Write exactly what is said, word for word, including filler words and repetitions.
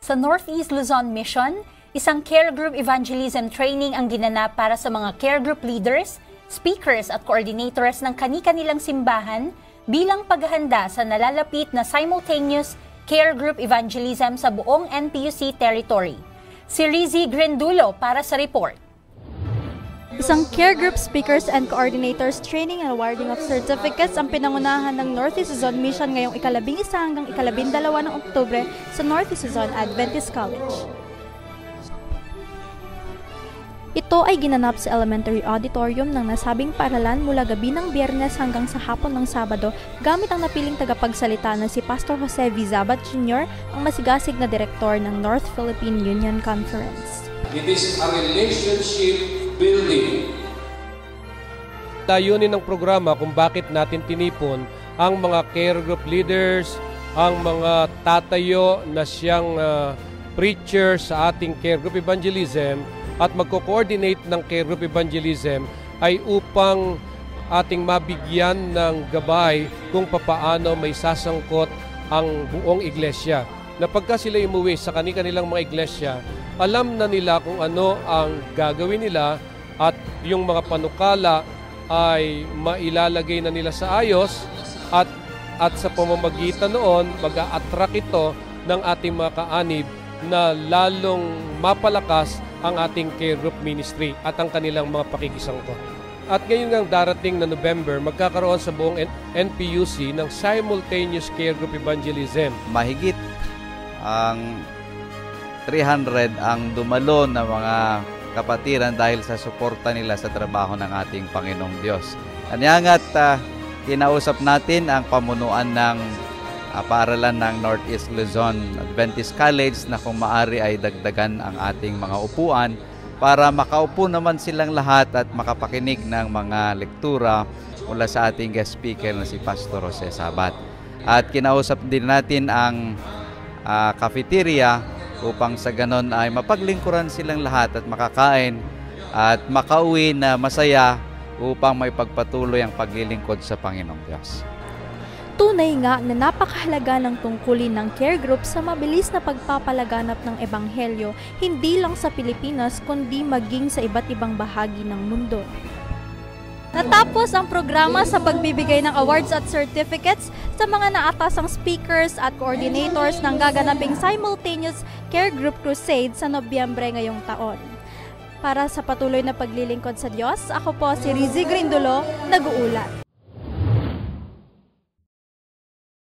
Sa Northeast Luzon Mission, isang care group evangelism training ang ginanap para sa mga care group leaders, speakers at coordinators ng kani-kanilang simbahan bilang paghahanda sa nalalapit na simultaneous care group evangelism sa buong N P U C territory. Si Rizzy Grindulo para sa report. Isang care group speakers and coordinators training and awarding of certificates ang pinangunahan ng Northeast Luzon Mission ngayong ikalabing isa hanggang ikalabing dalawa ng Oktubre sa Northeast Luzon Adventist College. Ito ay ginanap sa elementary auditorium ng nasabing paaralan mula gabi ng Biyernes hanggang sa hapon ng Sabado gamit ang napiling tagapagsalita na si Pastor Jose Vizabat Junior, ang masigasig na direktor ng North Philippine Union Conference. It is a relationship building. Layunin ng programa kung bakit natin tinipon ang mga care group leaders, ang mga tatayo na siyang uh, preacher sa ating care group evangelism at magko-coordinate ng care group evangelism ay upang ating mabigyan ng gabay kung papaano may sasangkot ang buong iglesia. Na pagka sila umuwi sa kani-kanilang mga iglesia, alam na nila kung ano ang gagawin nila at yung mga panukala ay mailalagay na nila sa ayos at, at sa pamamagitan noon, mag-a-attract ito ng ating mga kaanib na lalong mapalakas ang ating care group ministry at ang kanilang mga pakikisangkot. At ngayon ngang darating na November, magkakaroon sa buong N P U C ng simultaneous care group evangelism. Mahigit ang three hundred ang dumalo na mga kapatiran dahil sa suporta nila sa trabaho ng ating Panginoong Diyos. Kanyangat uh, kinausap natin ang pamunuan ng uh, paaralan ng Northeast Luzon Adventist College na kung maari ay dagdagan ang ating mga upuan para makaupo naman silang lahat at makapakinig ng mga lektura mula sa ating guest speaker na si Pastor Jose Sabat. At kinausap din natin ang uh, cafeteria upang sa ganon ay mapaglingkuran silang lahat at makakain at makauwi na masaya upang may pagpatuloy ang paglilingkod sa Panginoong Diyos. Tunay nga na napakahalaga ng tungkulin ng care group sa mabilis na pagpapalaganap ng Ebanghelyo hindi lang sa Pilipinas kundi maging sa iba't ibang bahagi ng mundo. Natapos ang programa sa pagbibigay ng awards at certificates sa mga naatasang speakers at coordinators ng gaganaping simultaneous care group crusade sa Nobyembre ngayong taon. Para sa patuloy na paglilingkod sa Diyos, ako po si Rizzy Grindulo, nag-uulat.